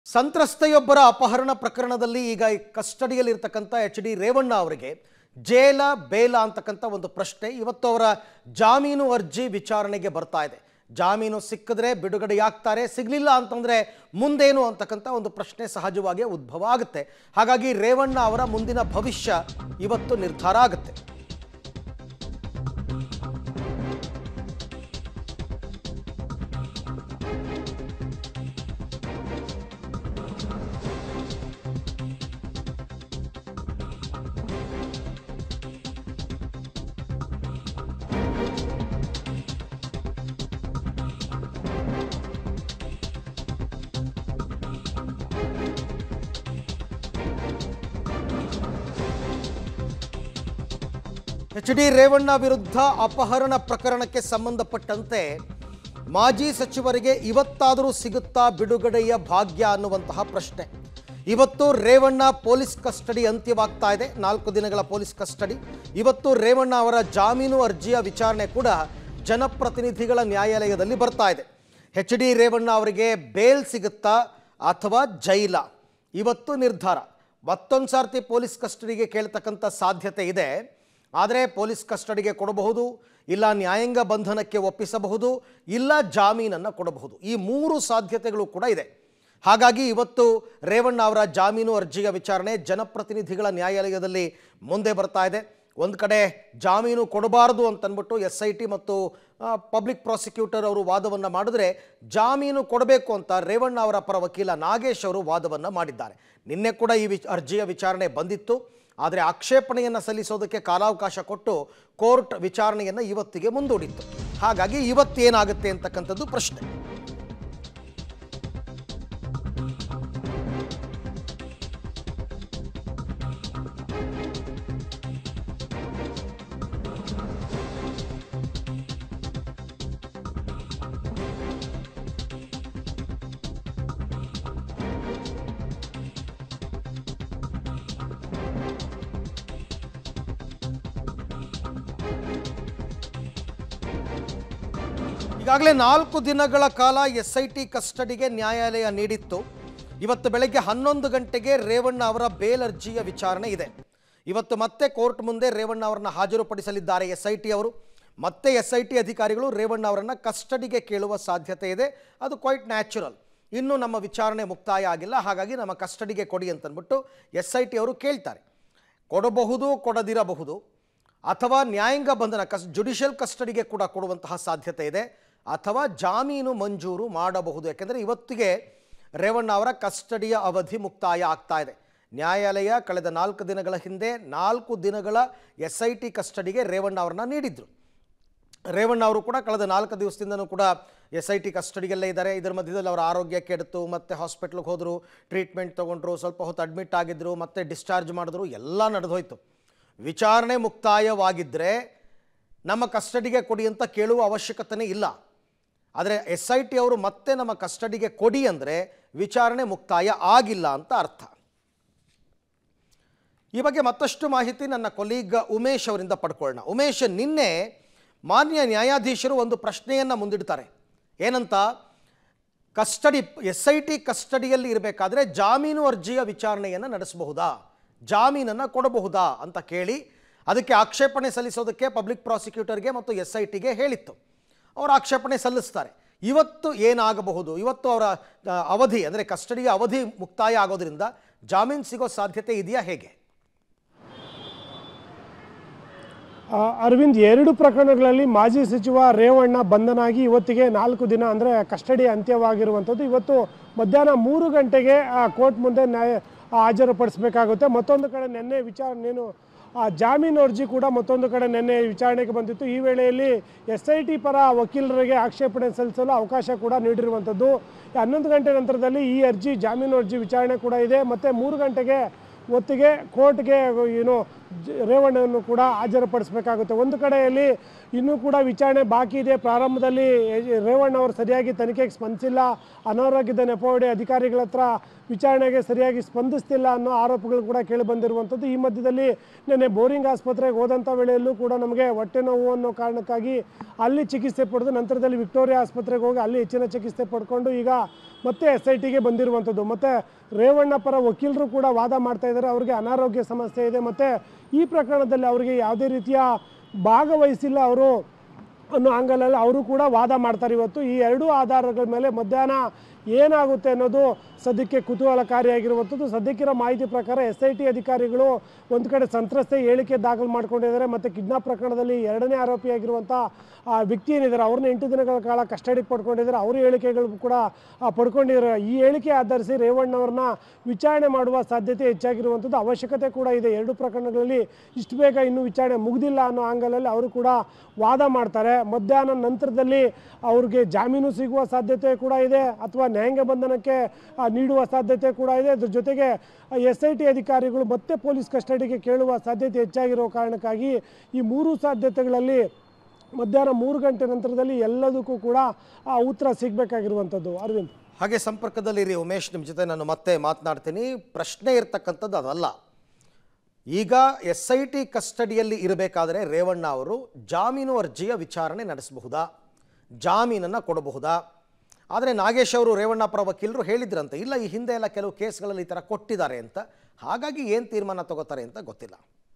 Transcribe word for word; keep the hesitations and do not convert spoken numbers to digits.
ಸಂತ್ರಸ್ತೆಯೊಬ್ಬರ ಅಪಹರಣ ಪ್ರಕರಣದಲ್ಲಿ ಈಗ ಕಸ್ಟಡಿಯಲ್ಲಿರತಕ್ಕಂಥ ಎಚ್ ಡಿ ರೇವಣ್ಣ ಅವರಿಗೆ ಜೇಲ ಬೇಲ ಅಂತಕ್ಕಂಥ ಒಂದು ಪ್ರಶ್ನೆ ಇವತ್ತು ಅವರ ಜಾಮೀನು ಅರ್ಜಿ ವಿಚಾರಣೆಗೆ ಬರ್ತಾ ಇದೆ. ಜಾಮೀನು ಸಿಕ್ಕಿದ್ರೆ ಬಿಡುಗಡೆಯಾಗ್ತಾರೆ, ಸಿಗಲಿಲ್ಲ ಅಂತಂದರೆ ಮುಂದೇನು ಅಂತಕ್ಕಂಥ ಒಂದು ಪ್ರಶ್ನೆ ಸಹಜವಾಗಿ ಉದ್ಭವ ಆಗುತ್ತೆ. ಹಾಗಾಗಿ ರೇವಣ್ಣ ಅವರ ಮುಂದಿನ ಭವಿಷ್ಯ ಇವತ್ತು ನಿರ್ಧಾರ ಆಗುತ್ತೆ. ಎಚ್ ಡಿ ರೇವಣ್ಣ ವಿರುದ್ಧ ಅಪಹರಣ ಪ್ರಕರಣಕ್ಕೆ ಸಂಬಂಧಪಟ್ಟಂತೆ ಮಾಜಿ ಸಚಿವರಿಗೆ ಇವತ್ತಾದರೂ ಸಿಗುತ್ತಾ ಬಿಡುಗಡೆಯ ಭಾಗ್ಯ ಅನ್ನುವಂತಹ ಪ್ರಶ್ನೆ. ಇವತ್ತು ರೇವಣ್ಣ ಪೊಲೀಸ್ ಕಸ್ಟಡಿ ಅಂತ್ಯವಾಗ್ತಾ ಇದೆ. ನಾಲ್ಕು ದಿನಗಳ ಪೊಲೀಸ್ ಕಸ್ಟಡಿ. ಇವತ್ತು ರೇವಣ್ಣ ಅವರ ಜಾಮೀನು ಅರ್ಜಿಯ ವಿಚಾರಣೆ ಕೂಡ ಜನಪ್ರತಿನಿಧಿಗಳ ನ್ಯಾಯಾಲಯದಲ್ಲಿ ಬರ್ತಾ ಇದೆ. ಎಚ್ ಡಿ ರೇವಣ್ಣ ಅವರಿಗೆ ಬೇಲ್ ಸಿಗುತ್ತಾ ಅಥವಾ ಜೈಲ, ಇವತ್ತು ನಿರ್ಧಾರ. ಮತ್ತೊಂದು ಸಾರ್ತಿ ಪೊಲೀಸ್ ಕಸ್ಟಡಿಗೆ ಕೇಳ್ತಕ್ಕಂಥ ಸಾಧ್ಯತೆ ಇದೆ. ಆದರೆ ಪೊಲೀಸ್ ಕಸ್ಟಡಿಗೆ ಕೊಡಬಹುದು, ಇಲ್ಲ ನ್ಯಾಯಾಂಗ ಬಂಧನಕ್ಕೆ ಒಪ್ಪಿಸಬಹುದು, ಇಲ್ಲ ಜಾಮೀನನ್ನು ಕೊಡಬಹುದು. ಈ ಮೂರು ಸಾಧ್ಯತೆಗಳು ಕೂಡ ಇದೆ. ಹಾಗಾಗಿ ಇವತ್ತು ರೇವಣ್ಣ ಅವರ ಜಾಮೀನು ಅರ್ಜಿಯ ವಿಚಾರಣೆ ಜನಪ್ರತಿನಿಧಿಗಳ ನ್ಯಾಯಾಲಯದಲ್ಲಿ ಮುಂದೆ ಬರ್ತಾ ಇದೆ. ಒಂದು ಕಡೆ ಜಾಮೀನು ಕೊಡಬಾರದು ಅಂತಂದ್ಬಿಟ್ಟು ಎಸ್ ಐ ಟಿ ಮತ್ತು ಪಬ್ಲಿಕ್ ಪ್ರಾಸಿಕ್ಯೂಟರ್ ಅವರು ವಾದವನ್ನು ಮಾಡಿದ್ರೆ, ಜಾಮೀನು ಕೊಡಬೇಕು ಅಂತ ರೇವಣ್ಣ ಅವರ ಪರ ವಕೀಲ ನಾಗೇಶ್ ಅವರು ವಾದವನ್ನು ಮಾಡಿದ್ದಾರೆ. ನಿನ್ನೆ ಕೂಡ ಈ ವಿಚ್ ಅರ್ಜಿಯ ವಿಚಾರಣೆ ಬಂದಿತ್ತು. ಆದರೆ ಆಕ್ಷೇಪಣೆಯನ್ನು ಸಲ್ಲಿಸೋದಕ್ಕೆ ಕಾಲಾವಕಾಶ ಕೊಟ್ಟು ಕೋರ್ಟ್ ವಿಚಾರಣೆಯನ್ನು ಇವತ್ತಿಗೆ ಮುಂದೂಡಿತ್ತು. ಹಾಗಾಗಿ ಇವತ್ತೇನಾಗುತ್ತೆ ಅಂತಕ್ಕಂಥದ್ದು ಪ್ರಶ್ನೆ. ಈಗಾಗಲೇ ನಾಲ್ಕು ದಿನಗಳ ಕಾಲ ಎಸ್ ಐ ಟಿ ಕಸ್ಟಡಿಗೆ ನ್ಯಾಯಾಲಯ ನೀಡಿತ್ತು. ಇವತ್ತು ಬೆಳಗ್ಗೆ ಹನ್ನೊಂದು ಗಂಟೆಗೆ ರೇವಣ್ಣ ಅವರ ಬೇಲ್ ಅರ್ಜಿಯ ವಿಚಾರಣೆ ಇದೆ. ಇವತ್ತು ಮತ್ತೆ ಕೋರ್ಟ್ ಮುಂದೆ ರೇವಣ್ಣ ಅವರನ್ನು ಹಾಜರುಪಡಿಸಲಿದ್ದಾರೆ ಎಸ್ ಐ ಟಿ ಅವರು. ಮತ್ತೆ ಎಸ್ ಐ ಟಿ ಅಧಿಕಾರಿಗಳು ರೇವಣ್ಣ ಅವರನ್ನು ಕಸ್ಟಡಿಗೆ ಕೇಳುವ ಸಾಧ್ಯತೆ ಇದೆ. ಅದು ಕ್ವೈಟ್ ನ್ಯಾಚುರಲ್. ಇನ್ನೂ ನಮ್ಮ ವಿಚಾರಣೆ ಮುಕ್ತಾಯ ಆಗಿಲ್ಲ, ಹಾಗಾಗಿ ನಮ್ಮ ಕಸ್ಟಡಿಗೆ ಕೊಡಿ ಅಂತಂದ್ಬಿಟ್ಟು ಎಸ್ ಐ ಟಿ ಅವರು ಕೇಳ್ತಾರೆ. ಕೊಡಬಹುದು, ಕೊಡದಿರಬಹುದು, ಅಥವಾ ನ್ಯಾಯಾಂಗ ಬಂಧನ ಕಸ್ ಜುಡಿಷಿಯಲ್ ಕಸ್ಟಡಿಗೆ ಕೂಡ ಕೊಡುವಂತಹ ಸಾಧ್ಯತೆ ಇದೆ, ಅಥವಾ ಜಾಮೀನು ಮಂಜೂರು ಮಾಡಬಹುದು. ಯಾಕೆಂದರೆ ಇವತ್ತಿಗೆ ರೇವಣ್ಣ ಅವರ ಕಸ್ಟಡಿಯ ಅವಧಿ ಮುಕ್ತಾಯ ಆಗ್ತಾ ಇದೆ. ನ್ಯಾಯಾಲಯ ಕಳೆದ ನಾಲ್ಕು ದಿನಗಳ ಹಿಂದೆ ನಾಲ್ಕು ದಿನಗಳ ಎಸ್ ಐ ಟಿ ಕಸ್ಟಡಿಗೆ ರೇವಣ್ಣ ಅವರನ್ನ ನೀಡಿದ್ರು. ರೇವಣ್ಣ ಅವರು ಕೂಡ ಕಳೆದ ನಾಲ್ಕು ದಿವಸದಿಂದನೂ ಕೂಡ ಎಸ್ ಐ ಟಿ ಕಸ್ಟಡಿಯಲ್ಲೇ ಇದ್ದಾರೆ. ಇದರ ಮಧ್ಯದಲ್ಲಿ ಅವರ ಆರೋಗ್ಯ ಕೆಡಿತು, ಮತ್ತೆ ಹಾಸ್ಪಿಟ್ಲಿಗೆ ಹೋದರು, ಟ್ರೀಟ್ಮೆಂಟ್ ತೊಗೊಂಡ್ರು, ಸ್ವಲ್ಪ ಹೊತ್ತು ಅಡ್ಮಿಟ್ ಆಗಿದ್ದರು, ಮತ್ತೆ ಡಿಸ್ಚಾರ್ಜ್ ಮಾಡಿದ್ರು, ಎಲ್ಲ ನಡೆದೋಯ್ತು. ವಿಚಾರಣೆ ಮುಕ್ತಾಯವಾಗಿದ್ದರೆ ನಮ್ಮ ಕಸ್ಟಡಿಗೆ ಕೊಡಿ ಅಂತ ಕೇಳುವ ಅವಶ್ಯಕತೆಯೇ ಇಲ್ಲ. ಆದರೆ ಎಸ್ ಐ ಟಿ ಅವರು ಮತ್ತೆ ನಮ್ಮ ಕಸ್ಟಡಿಗೆ ಕೊಡಿ ಅಂದರೆ ವಿಚಾರಣೆ ಮುಕ್ತಾಯ ಆಗಿಲ್ಲ ಅಂತ ಅರ್ಥ. ಈ ಬಗ್ಗೆ ಮತ್ತಷ್ಟು ಮಾಹಿತಿ ನನ್ನ ಕೊಲೀಗ್ ಉಮೇಶ್ ಅವರಿಂದ ಪಡ್ಕೊಳ್ಳೋಣ. ಉಮೇಶ್, ನಿನ್ನೆ ಮಾನ್ಯ ನ್ಯಾಯಾಧೀಶರು ಒಂದು ಪ್ರಶ್ನೆಯನ್ನು ಮುಂದಿಡ್ತಾರೆ. ಏನಂತ? ಕಸ್ಟಡಿ ಎಸ್ ಐ ಟಿ ಕಸ್ಟಡಿಯಲ್ಲಿ ಇರಬೇಕಾದ್ರೆ ಜಾಮೀನು ಅರ್ಜಿಯ ವಿಚಾರಣೆಯನ್ನು ನಡೆಸಬಹುದಾ, ಜಾಮೀನನ್ನು ಕೊಡಬಹುದಾ ಅಂತ ಕೇಳಿ ಅದಕ್ಕೆ ಆಕ್ಷೇಪಣೆ ಸಲ್ಲಿಸೋದಕ್ಕೆ ಪಬ್ಲಿಕ್ ಪ್ರಾಸಿಕ್ಯೂಟರ್ಗೆ ಮತ್ತು ಎಸ್ ಐ ಟಿಗೆ ಹೇಳಿತ್ತು. ಅವರು ಆಕ್ಷೇಪಣೆ ಸಲ್ಲಿಸ್ತಾರೆ. ಇವತ್ತು ಏನಾಗಬಹುದು? ಇವತ್ತು ಅವರ ಅವಧಿ ಅಂದರೆ ಕಸ್ಟಡಿಯ ಅವಧಿ ಮುಕ್ತಾಯ ಆಗೋದ್ರಿಂದ ಜಾಮೀನು ಸಿಗೋ ಸಾಧ್ಯತೆ ಇದೆಯಾ, ಹೇಗೆ? ಅರವಿಂದ್, ಎರಡು ಪ್ರಕರಣಗಳಲ್ಲಿ ಮಾಜಿ ಸಚಿವ ರೇವಣ್ಣ ಬಂಧನಾಗಿ ಇವತ್ತಿಗೆ ನಾಲ್ಕು ದಿನ ಅಂದರೆ ಕಸ್ಟಡಿ ಅಂತ್ಯವಾಗಿರುವಂಥದ್ದು. ಇವತ್ತು ಮಧ್ಯಾಹ್ನ ಮೂರು ಗಂಟೆಗೆ ಕೋರ್ಟ್ ಮುಂದೆ ನ್ಯಾಯ ಹಾಜರುಪಡಿಸಬೇಕಾಗುತ್ತೆ. ಮತ್ತೊಂದು ಕಡೆ ನಿನ್ನೆ ವಿಚಾರಣೆಯನ್ನು ಜಾಮೀನು ಅರ್ಜಿ ಕೂಡ ಮತ್ತೊಂದು ಕಡೆ ನಿನ್ನೆ ವಿಚಾರಣೆಗೆ ಬಂದಿತ್ತು. ಈ ವೇಳೆಯಲ್ಲಿ ಎಸ್ ಐ ಟಿ ಪರ ವಕೀಲರಿಗೆ ಆಕ್ಷೇಪಣೆ ಸಲ್ಲಿಸಲು ಅವಕಾಶ ಕೂಡ ನೀಡಿರುವಂಥದ್ದು. ಹನ್ನೊಂದು ಗಂಟೆ ನಂತರದಲ್ಲಿ ಈ ಅರ್ಜಿ ಜಾಮೀನು ಅರ್ಜಿ ವಿಚಾರಣೆ ಕೂಡ ಇದೆ. ಮತ್ತು ಮೂರು ಗಂಟೆಗೆ ಹೊತ್ತಿಗೆ ಕೋರ್ಟ್ಗೆ ಏನು ರೇವಣ್ಣವನ್ನು ಕೂಡ ಹಾಜರುಪಡಿಸಬೇಕಾಗುತ್ತೆ. ಒಂದು ಕಡೆಯಲ್ಲಿ ಇನ್ನೂ ಕೂಡ ವಿಚಾರಣೆ ಬಾಕಿ ಇದೆ. ಪ್ರಾರಂಭದಲ್ಲಿ ರೇವಣ್ಣ ಅವರು ಸರಿಯಾಗಿ ತನಿಖೆಗೆ ಸ್ಪಂದಿಸಿಲ್ಲ, ಅನಾರೋಗ್ಯದ ನೆಪವೊಡ್ಡಿ ಅಧಿಕಾರಿಗಳ ಹತ್ರ ವಿಚಾರಣೆಗೆ ಸರಿಯಾಗಿ ಸ್ಪಂದಿಸ್ತಿಲ್ಲ ಅನ್ನೋ ಆರೋಪಗಳು ಕೂಡ ಕೇಳಿ ಬಂದಿರುವಂಥದ್ದು. ಈ ಮಧ್ಯದಲ್ಲಿ ನಿನ್ನೆ ಬೋರಿಂಗ್ ಆಸ್ಪತ್ರೆಗೆ ಹೋದಂಥ ವೇಳೆಯಲ್ಲೂ ಕೂಡ ನಮಗೆ ಹೊಟ್ಟೆ ನೋವು ಅನ್ನೋ ಕಾರಣಕ್ಕಾಗಿ ಅಲ್ಲಿ ಚಿಕಿತ್ಸೆ ಪಡೆದು ನಂತರದಲ್ಲಿ ವಿಕ್ಟೋರಿಯಾ ಆಸ್ಪತ್ರೆಗೆ ಹೋಗಿ ಅಲ್ಲಿ ಹೆಚ್ಚಿನ ಚಿಕಿತ್ಸೆ ಪಡ್ಕೊಂಡು ಈಗ ಮತ್ತೆ ಎಸ್ ಐ ಟಿಗೆ ಬಂದಿರುವಂಥದ್ದು. ಮತ್ತು ರೇವಣ್ಣ ಪರ ವಕೀಲರು ಕೂಡ ವಾದ ಮಾಡ್ತಾ ಇದ್ದಾರೆ, ಅವರಿಗೆ ಅನಾರೋಗ್ಯ ಸಮಸ್ಯೆ ಇದೆ ಮತ್ತು ಈ ಪ್ರಕರಣದಲ್ಲಿ ಅವರಿಗೆ ಯಾವುದೇ ರೀತಿಯ ಭಾಗವಹಿಸಿಲ್ಲ ಅವರು ಅನ್ನೋ ಆಂಗಲಲ್ಲಿ ಅವರು ಕೂಡ ವಾದ ಮಾಡ್ತಾರೆ. ಇವತ್ತು ಈ ಎರಡೂ ಆಧಾರಗಳ ಮೇಲೆ ಮಧ್ಯಾಹ್ನ ಏನಾಗುತ್ತೆ ಅನ್ನೋದು ಸದ್ಯಕ್ಕೆ ಕುತೂಹಲಕಾರಿಯಾಗಿರುವಂಥದ್ದು. ಸದ್ಯಕ್ಕಿರೋ ಮಾಹಿತಿ ಪ್ರಕಾರ ಎಸ್ ಐ ಟಿ ಅಧಿಕಾರಿಗಳು ಒಂದು ಕಡೆ ಸಂತ್ರಸ್ತೆ ಹೇಳಿಕೆ ದಾಖಲು ಮಾಡ್ಕೊಂಡಿದ್ದಾರೆ ಮತ್ತು ಕಿಡ್ನಾಪ್ ಪ್ರಕರಣದಲ್ಲಿ ಎರಡನೇ ಆರೋಪಿಯಾಗಿರುವಂಥ ಆ ವ್ಯಕ್ತಿ ಏನಿದ್ದಾರೆ ಅವ್ರನ್ನ ಎಂಟು ದಿನಗಳ ಕಾಲ ಕಸ್ಟಡಿಗೆ ಪಡ್ಕೊಂಡಿದ್ದಾರೆ. ಅವರು ಹೇಳಿಕೆಗಳು ಕೂಡ ಪಡ್ಕೊಂಡಿದ್ದಾರೆ. ಈ ಹೇಳಿಕೆ ಆಧರಿಸಿ ರೇವಣ್ಣವ್ರನ್ನ ವಿಚಾರಣೆ ಮಾಡುವ ಸಾಧ್ಯತೆ ಹೆಚ್ಚಾಗಿರುವಂಥದ್ದು, ಅವಶ್ಯಕತೆ ಕೂಡ ಇದೆ. ಎರಡು ಪ್ರಕರಣಗಳಲ್ಲಿ ಇಷ್ಟು ಬೇಗ ಇನ್ನೂ ವಿಚಾರಣೆ ಮುಗಿದಿಲ್ಲ ಅನ್ನೋ ಆಂಗಲಲ್ಲಿ ಅವರು ಕೂಡ ವಾದ ಮಾಡ್ತಾರೆ. ಮಧ್ಯಾಹ್ನ ನಂತರದಲ್ಲಿ ಅವ್ರಿಗೆ ಜಾಮೀನು ಸಿಗುವ ಸಾಧ್ಯತೆ ಕೂಡ ಇದೆ ಅಥವಾ ನ್ಯಾಯಾಂಗ ಬಂಧನಕ್ಕೆ ನೀಡುವ ಸಾಧ್ಯತೆ ಕೂಡ ಇದೆ. ಅದ್ರ ಜೊತೆಗೆ ಎಸ್ ಐ ಟಿ ಅಧಿಕಾರಿಗಳು ಮತ್ತೆ ಪೊಲೀಸ್ ಕಸ್ಟಡಿಗೆ ಕೇಳುವ ಸಾಧ್ಯತೆ ಹೆಚ್ಚಾಗಿರೋ ಕಾರಣಕ್ಕಾಗಿ ಈ ಮೂರು ಸಾಧ್ಯತೆಗಳಲ್ಲಿ ಮಧ್ಯಾಹ್ನ ಮೂರು ಗಂಟೆ ನಂತರದಲ್ಲಿ ಎಲ್ಲದಕ್ಕೂ ಕೂಡ ಆ ಉತ್ತರ ಸಿಗಬೇಕಾಗಿರುವಂಥದ್ದು. ಅರವಿಂದ್, ಹಾಗೆ ಸಂಪರ್ಕದಲ್ಲಿರಿ ಉಮೇಶ್, ನಿಮ್ಮ ಜೊತೆ ನಾನು ಮತ್ತೆ ಮಾತನಾಡ್ತೀನಿ. ಪ್ರಶ್ನೆ ಇರ್ತಕ್ಕಂಥದ್ದು ಅದಲ್ಲ. ಈಗ ಎಸ್ ಐ ಟಿ ಕಸ್ಟಡಿಯಲ್ಲಿ ಇರಬೇಕಾದರೆ ರೇವಣ್ಣ ಅವರು ಜಾಮೀನು ಅರ್ಜಿಯ ವಿಚಾರಣೆ ನಡೆಸಬಹುದಾ, ಜಾಮೀನನ್ನು ಕೊಡಬಹುದಾ? ಆದರೆ ನಾಗೇಶ್ ಅವರು ರೇವಣ್ಣ ಪರ ವಕೀಲರು ಹೇಳಿದ್ರಂತೆ, ಇಲ್ಲ ಈ ಹಿಂದೆ ಎಲ್ಲ ಕೆಲವು ಕೇಸ್ಗಳಲ್ಲಿ ಈ ಥರ ಕೊಟ್ಟಿದ್ದಾರೆ ಅಂತ, ಹಾಗಾಗಿ ಏನು ತೀರ್ಮಾನ ತಗೋತಾರೆ ಅಂತ ಗೊತ್ತಿಲ್ಲ.